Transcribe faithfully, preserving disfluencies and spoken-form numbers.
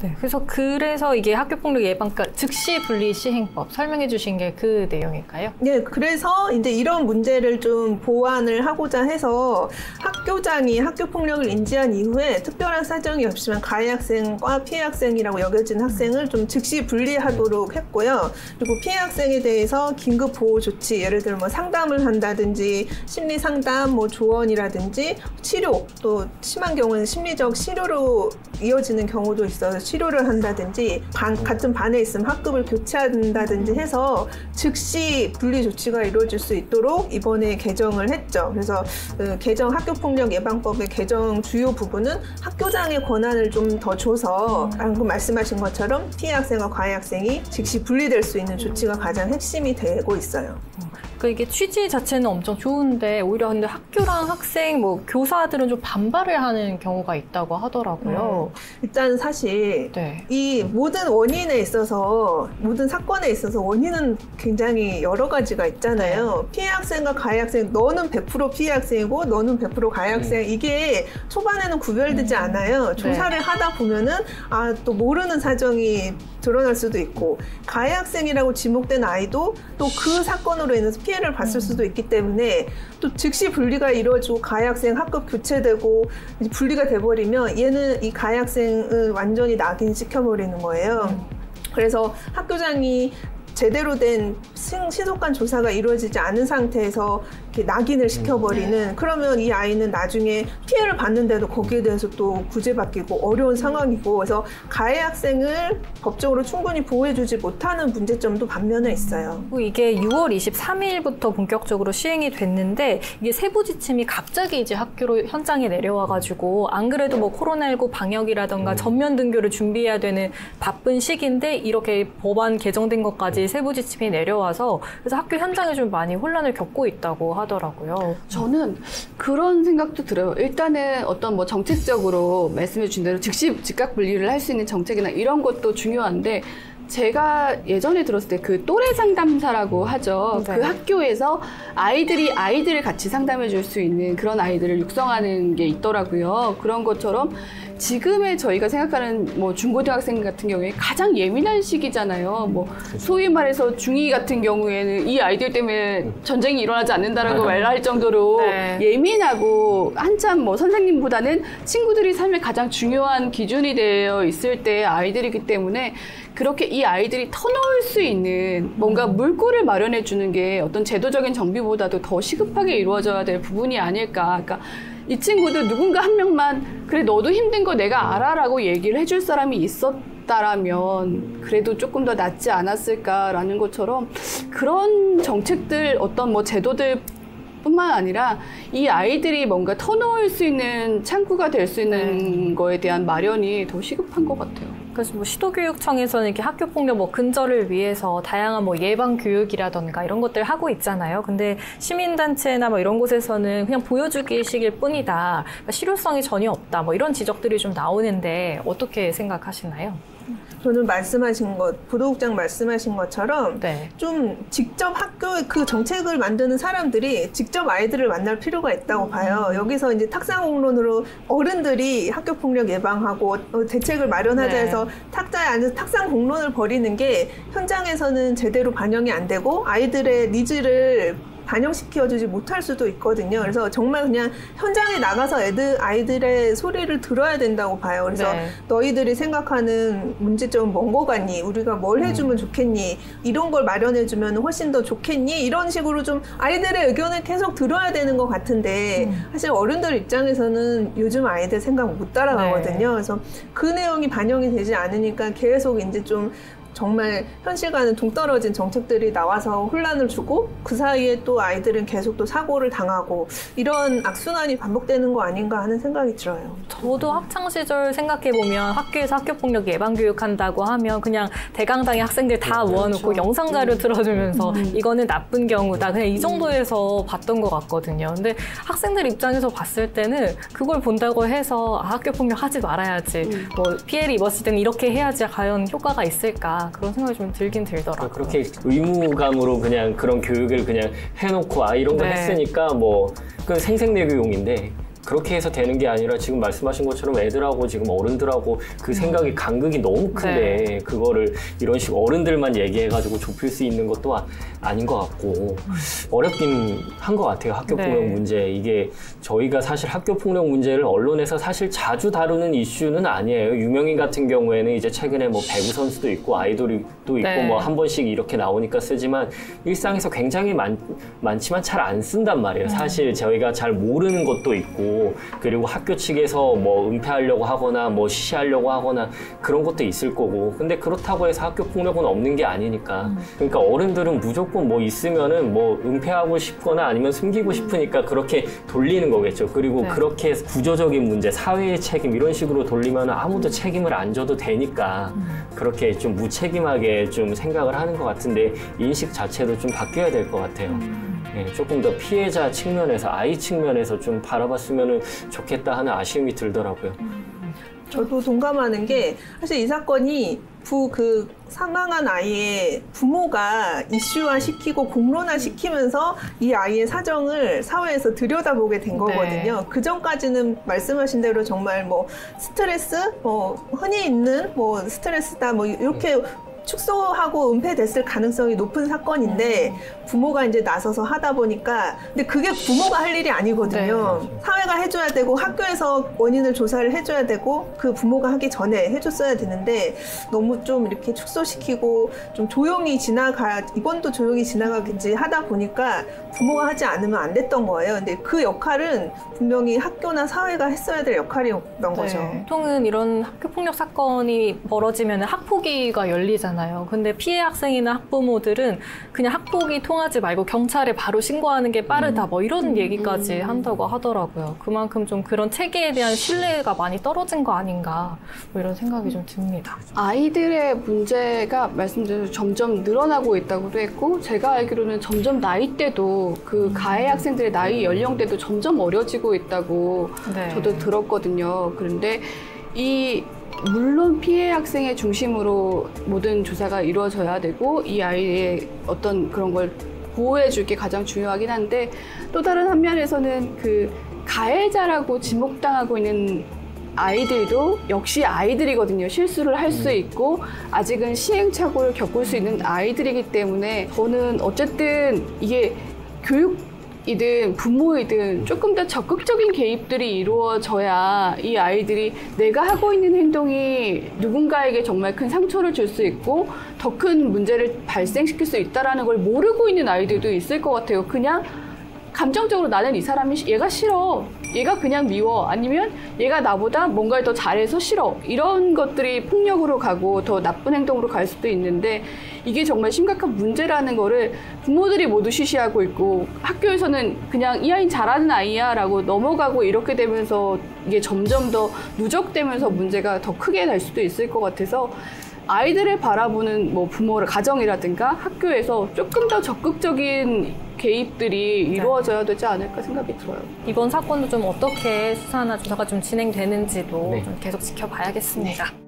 네, 그래서 그래서 이게 학교폭력 예방과 즉시 분리 시행법 설명해 주신 게 그 내용일까요? 네, 그래서 이제 이런 문제를 좀 보완을 하고자 해서 학교장이 학교폭력을 인지한 이후에 특별한 사정이 없지만 가해 학생과 피해 학생이라고 여겨진 학생을 좀 즉시 분리하도록 했고요. 그리고 피해 학생에 대해서 긴급 보호 조치, 예를 들어 뭐 상담을 한다든지 심리 상담, 뭐 조언이라든지 치료, 또 심한 경우는 심리적 치료로 이어지는 경우도 있어서 치료를 한다든지 반, 같은 반에 있으면 학급을 교체한다든지 해서 즉시 분리 조치가 이루어질 수 있도록 이번에 개정을 했죠. 그래서 그 개정 학교폭력 예방법의 개정 주요 부분은 학교장의 권한을 좀 더 줘서 방금 말씀하신 것처럼 피해 학생과 가해 학생이 즉시 분리될 수 있는 조치가 가장 핵심이 되고 있어요. 그 이게 취지 자체는 엄청 좋은데 오히려 근데 학교랑 학생, 뭐 교사들은 좀 반발을 하는 경우가 있다고 하더라고요. 음, 일단 사실 네. 이 모든 원인에 있어서 모든 사건에 있어서 원인은 굉장히 여러 가지가 있잖아요. 네. 피해 학생과 가해 학생, 너는 백 퍼센트 피해 학생이고 너는 백 퍼센트 가해 학생, 음. 이게 초반에는 구별되지 음. 않아요. 조사를 네. 하다 보면은 아, 또 모르는 사정이 드러날 수도 있고 가해 학생이라고 지목된 아이도 또 그 사건으로 인해서 피해를 봤을 수도 있기 때문에 또 즉시 분리가 이루어지고 가해 학생 학급 교체되고 이제 분리가 돼버리면 얘는 이 가해 학생은 완전히 낙인시켜버리는 거예요. 그래서 학교장이 제대로 된 신속한 조사가 이루어지지 않은 상태에서 이렇게 낙인을 시켜버리는, 그러면 이 아이는 나중에 피해를 받는데도 거기에 대해서 또 구제받기고 어려운 상황이고, 그래서 가해 학생을 법적으로 충분히 보호해주지 못하는 문제점도 반면에 있어요. 이게 유월 이십삼일부터 본격적으로 시행이 됐는데 이게 세부 지침이 갑자기 이제 학교로 현장에 내려와가지고 안 그래도 뭐 코로나십구 방역이라던가 전면 등교를 준비해야 되는 바쁜 시기인데 이렇게 법안 개정된 것까지 세부 지침이 내려와서 그래서 학교 현장에 좀 많이 혼란을 겪고 있다고 하더라고요. 저는 그런 생각도 들어요. 일단은 어떤 뭐 정책적으로 말씀해 주신 대로 즉시 즉각 분리를 할 수 있는 정책이나 이런 것도 중요한데, 제가 예전에 들었을 때 그 또래 상담사라고 하죠. 네. 그 학교에서 아이들이 아이들을 같이 상담해 줄 수 있는 그런 아이들을 육성하는 게 있더라고요. 그런 것처럼 지금의 저희가 생각하는 뭐 중고등학생 같은 경우에 가장 예민한 시기잖아요. 뭐 소위 말해서 중이 같은 경우에는 이 아이들 때문에 전쟁이 일어나지 않는다라고 말할 정도로 네. 예민하고 한참 뭐 선생님보다는 친구들이 삶에 가장 중요한 기준이 되어 있을 때 아이들이기 때문에 그렇게 이 아이들이 터놓을 수 있는 뭔가 물꼬를 마련해 주는 게 어떤 제도적인 정비보다도 더 시급하게 이루어져야 될 부분이 아닐까. 그러니까 이 친구들 누군가 한 명만 그래 너도 힘든 거 내가 알아 라고 얘기를 해줄 사람이 있었다라면 그래도 조금 더 낫지 않았을까라는 것처럼, 그런 정책들 어떤 뭐 제도들 뿐만 아니라 이 아이들이 뭔가 터놓을 수 있는 창구가 될 수 있는 네. 거에 대한 마련이 더 시급한 것 같아요. 그래서 뭐 시도교육청에서는 이렇게 학교폭력 뭐 근절을 위해서 다양한 뭐 예방 교육이라던가 이런 것들 하고 있잖아요. 근데 시민단체나 뭐 이런 곳에서는 그냥 보여주기식일 뿐이다, 그러니까 실효성이 전혀 없다, 뭐 이런 지적들이 좀 나오는데 어떻게 생각하시나요? 저는 말씀하신 것, 부도국장 말씀하신 것처럼 네. 좀 직접 학교에 그 정책을 만드는 사람들이 직접 아이들을 만날 필요가 있다고 봐요. 여기서 이제 탁상공론으로 어른들이 학교폭력 예방하고 대책을 마련하자 해서 네. 탁자에 앉아서 탁상공론을 벌이는 게 현장에서는 제대로 반영이 안 되고 아이들의 니즈를 반영시켜주지 못할 수도 있거든요. 그래서 정말 그냥 현장에 나가서 애들, 아이들의 소리를 들어야 된다고 봐요. 그래서 네. 너희들이 생각하는 문제점은 뭔 거 같니? 우리가 뭘 해주면 음. 좋겠니? 이런 걸 마련해주면 훨씬 더 좋겠니? 이런 식으로 좀 아이들의 의견을 계속 들어야 되는 것 같은데 음. 사실 어른들 입장에서는 요즘 아이들 생각 못 따라가거든요. 네. 그래서 그 내용이 반영이 되지 않으니까 계속 이제 좀 정말 현실과는 동떨어진 정책들이 나와서 혼란을 주고 그 사이에 또 아이들은 계속 또 사고를 당하고 이런 악순환이 반복되는 거 아닌가 하는 생각이 들어요. 저도 학창시절 생각해보면 학교에서 학교폭력 예방교육한다고 하면 그냥 대강당의 학생들 다 모아놓고 그렇죠. 영상자료 틀어주면서 음. 이거는 나쁜 경우다, 그냥 이 정도에서 봤던 것 같거든요. 근데 학생들 입장에서 봤을 때는 그걸 본다고 해서 아, 학교폭력 하지 말아야지, 음. 뭐 피해를 입었을 때는 이렇게 해야지 과연 효과가 있을까, 그런 생각이 좀 들긴 들더라고요. 그렇게 의무감으로 그냥 그런 교육을 그냥 해놓고 아 이런 거 네. 했으니까 뭐 그 생생내교용인데 그렇게 해서 되는 게 아니라 지금 말씀하신 것처럼 애들하고 지금 어른들하고 그 생각이 간극이 너무 큰데 네. 그거를 이런 식으로 어른들만 얘기해가지고 좁힐 수 있는 것도 아, 아닌 것 같고 어렵긴 한 것 같아요. 학교폭력 네. 문제. 이게 저희가 사실 학교폭력 문제를 언론에서 사실 자주 다루는 이슈는 아니에요. 유명인 같은 경우에는 이제 최근에 뭐 배구 선수도 있고 아이돌도 있고 네. 뭐 한 번씩 이렇게 나오니까 쓰지만 일상에서 굉장히 많, 많지만 잘 안 쓴단 말이에요. 사실 저희가 잘 모르는 것도 있고 그리고 학교 측에서 뭐 은폐하려고 하거나 뭐 시시하려고 하거나 그런 것도 있을 거고 근데 그렇다고 해서 학교폭력은 없는 게 아니니까 그러니까 어른들은 무조건 뭐 있으면은 뭐 은폐하고 싶거나 아니면 숨기고 싶으니까 그렇게 돌리는 거겠죠. 그리고 네. 그렇게 구조적인 문제, 사회의 책임 이런 식으로 돌리면 아무도 책임을 안 져도 되니까 그렇게 좀 무책임하게 좀 생각을 하는 것 같은데 인식 자체도 좀 바뀌어야 될 것 같아요. 예, 조금 더 피해자 측면에서 아이 측면에서 좀 바라봤으면 좋겠다 하는 아쉬움이 들더라고요. 저도 동감하는 게 사실 이 사건이 부 그 사망한 아이의 부모가 이슈화 시키고 공론화 시키면서 이 아이의 사정을 사회에서 들여다보게 된 거거든요. 네. 그 전까지는 말씀하신 대로 정말 뭐 스트레스, 뭐 흔히 있는 뭐 스트레스다 뭐 이렇게 축소하고 은폐됐을 가능성이 높은 사건인데 부모가 이제 나서서 하다 보니까 근데 그게 부모가 할 일이 아니거든요. 네. 사회가 해줘야 되고 학교에서 원인을 조사를 해줘야 되고 그 부모가 하기 전에 해줬어야 되는데 너무 좀 이렇게 축소시키고 좀 조용히 지나가 이번도 조용히 지나가겠지 하다 보니까 부모가 하지 않으면 안 됐던 거예요. 근데 그 역할은 분명히 학교나 사회가 했어야 될 역할이었던 네. 거죠. 보통은 이런 학교폭력 사건이 벌어지면 학폭위가 열리잖아요. 근데 피해 학생이나 학부모들은 그냥 학폭이 통하지 말고 경찰에 바로 신고하는 게 빠르다 뭐 이런 얘기까지 한다고 하더라고요. 그만큼 좀 그런 체계에 대한 신뢰가 많이 떨어진 거 아닌가 뭐 이런 생각이 좀 듭니다. 아이들의 문제가 말씀드린 점점 늘어나고 있다고도 했고 제가 알기로는 점점 나이대도 그 가해 학생들의 나이 연령대도 점점 어려지고 있다고 네. 저도 들었거든요. 그런데 이 물론 피해 학생의 중심으로 모든 조사가 이루어져야 되고 이 아이의 어떤 그런 걸 보호해 줄 게 가장 중요하긴 한데 또 다른 한면에서는 그 가해자라고 지목당하고 있는 아이들도 역시 아이들이거든요. 실수를 할 수 있고 아직은 시행착오를 겪을 수 있는 아이들이기 때문에 저는 어쨌든 이게 교육 이든 부모이든 조금 더 적극적인 개입들이 이루어져야 이 아이들이 내가 하고 있는 행동이 누군가에게 정말 큰 상처를 줄 수 있고 더 큰 문제를 발생시킬 수 있다는 걸 모르고 있는 아이들도 있을 것 같아요. 그냥 감정적으로 나는 이 사람이 얘가 싫어. 얘가 그냥 미워. 아니면 얘가 나보다 뭔가를 더 잘해서 싫어. 이런 것들이 폭력으로 가고 더 나쁜 행동으로 갈 수도 있는데 이게 정말 심각한 문제라는 거를 부모들이 모두 쉬쉬하고 있고 학교에서는 그냥 이 아이는 잘하는 아이야 라고 넘어가고 이렇게 되면서 이게 점점 더 누적되면서 문제가 더 크게 될 수도 있을 것 같아서 아이들을 바라보는 뭐 부모를 가정이라든가 학교에서 조금 더 적극적인 개입들이 이루어져야 되지 않을까 생각이 들어요. 이번 사건도 좀 어떻게 수사나 조사가 좀 진행되는지도 네. 좀 계속 지켜봐야겠습니다. 네.